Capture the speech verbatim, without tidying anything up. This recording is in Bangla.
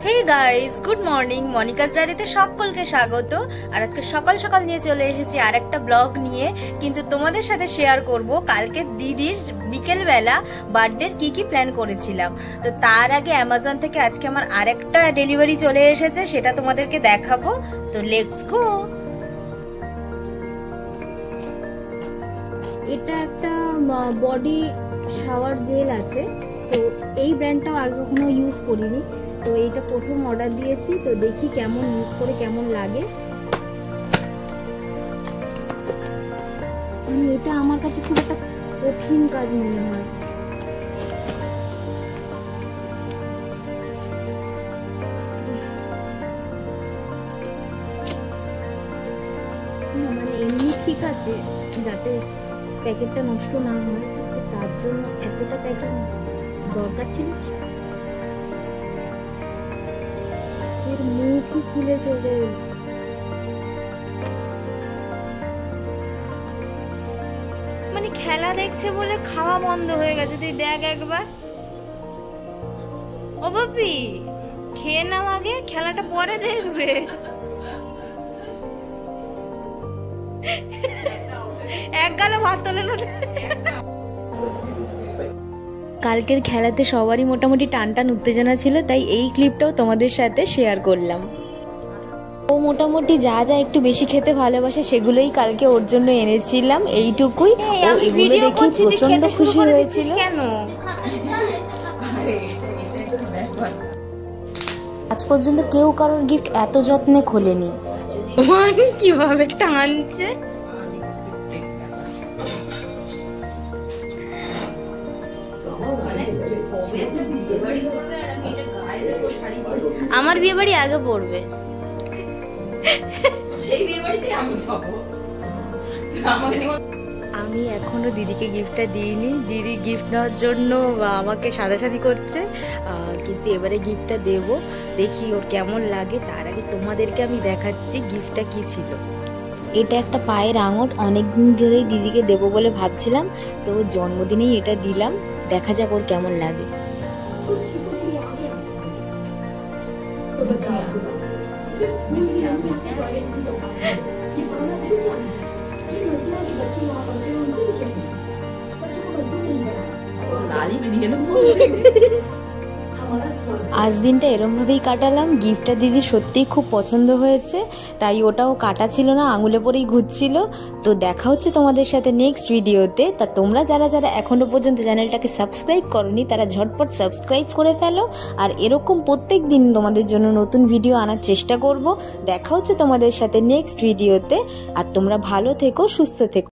হে গাইস, গুড মর্নিং। মনিকাস ডায়েরিতে সকলকে স্বাগত। আর আজকে সকাল সকাল নিয়ে চলে এসেছি আরেকটা ব্লগ নিয়ে, কিন্তু তোমাদের সাথে শেয়ার করব কালকে দিদির বিকেল বেলা বার্থডের কি কি প্ল্যান করেছিলাম। তো তার আগে অ্যামাজন থেকে আজকে আমার আরেকটা ডেলিভারি চলে এসেছে, সেটা তোমাদেরকে দেখাবো। তো লেটস গো। এটা একটা বডি শাওয়ার জেল আছে, তো এই ব্র্যান্ডটাও আগে কখনো ইউজ করিনি, তো এইটা প্রথম অর্ডার দিয়েছি। তো দেখি কেমন ইউজ করে কেমন লাগে। মানে এটা আমার কাছে খুব একটা কঠিন কাজ মনে হয়। মানে এমনি ঠিক আছে, যাতে প্যাকেটটা নষ্ট না হয়, তো তার জন্য এতটা প্যাকেট দরকার ছিল। এর মুখই খুলে চলে, মানে খেলা দেখছে বলে খাওয়া বন্ধ হয়ে গেছে। তুই দেখ একবার। ও বাপি, খেয়ে নাও আগে, খেলাটা পরে দেখবে। এক গালে ভাত তোলে না। কালকের খেলাতে সবারই মোটামুটি টান টান উত্তেজনা ছিল, তাই এই ক্লিপটাও তোমাদের সাথে শেয়ার করলাম। ও মোটামুটি যা যা একটু বেশি খেতে ভালোবাসে সেগুলোই কালকে ওর জন্য এনেছিলাম, এইটুকুই। ও এগুলো দেখে প্রচন্ড খুশি হয়েছিল। কেন আজ পর্যন্ত কেউ কারোর গিফট এত যত্নে খোলেনি। কিভাবে টানছে! আমার বিয়ে বাড়ি আগে পড়বে, আমি এখনো দিদিকে গিফটটা দিইনি। দিদি গিফট নেওয়ার জন্য আমাকে সাদাসাদি করছে, কিন্তু এবারে গিফটটা দেবো, দেখি ওর কেমন লাগে। তার আগে তোমাদেরকে আমি দেখাচ্ছি গিফটটা কি ছিল। এটা একটা পায়ের আঙট, অনেকদিন ধরেই দিদিকে দেবো বলে ভাবছিলাম, তো জন্মদিনেই এটা দিলাম। দেখা যাক ওর কেমন লাগে। আজ দিনটা এরম ভাবেই কাটালাম। গিফটটা দিদি সত্যিই খুব পছন্দ হয়েছে, তাই ওটাও কাটা ছিল না, আঙুলে পরেই ঘুরছিল। তো দেখা হচ্ছে তোমাদের সাথে নেক্সট ভিডিওতে। তা তোমরা যারা যারা এখনো পর্যন্ত চ্যানেলটাকে সাবস্ক্রাইব করনি, তারা ঝটপট সাবস্ক্রাইব করে ফেলো। আর এরকম প্রত্যেক দিন তোমাদের জন্য নতুন ভিডিও আনার চেষ্টা করব। দেখা হচ্ছে তোমাদের সাথে নেক্সট ভিডিওতে। আর তোমরা ভালো থেকো, সুস্থ থেকো।